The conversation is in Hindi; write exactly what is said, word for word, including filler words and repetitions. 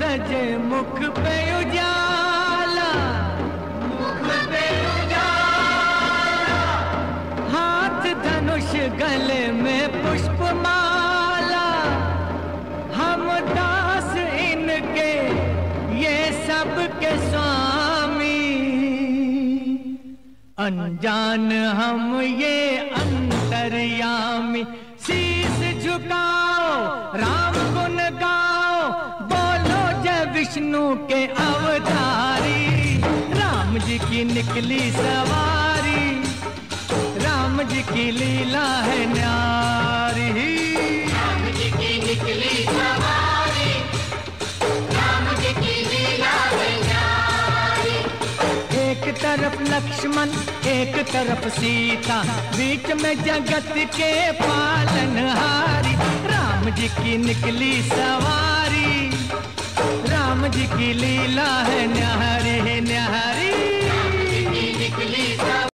गरजे मुख पे उजाला, मुख पे उजाला, हाथ धनुष गले में पुष्पमाला। हम दास इनके ये सब के स्वामी, अनजान हम ये अंतर्यामी। शीस झुकाओ राम गुण गाओ, बोलो जय विष्णु के अवतारी। राम जी की निकली सवारी, राम जी की लीला है न्यारी। राम जी की निकली सवारी, राम जी की लीला है न्यारी। एक तरफ लक्ष्मण एक तरफ सीता, बीच में जगत के पालनहारी। राम जी की निकली सवारी, राम जी की लीला है न्यारी न्यारी। राम जी की निकली सवारी।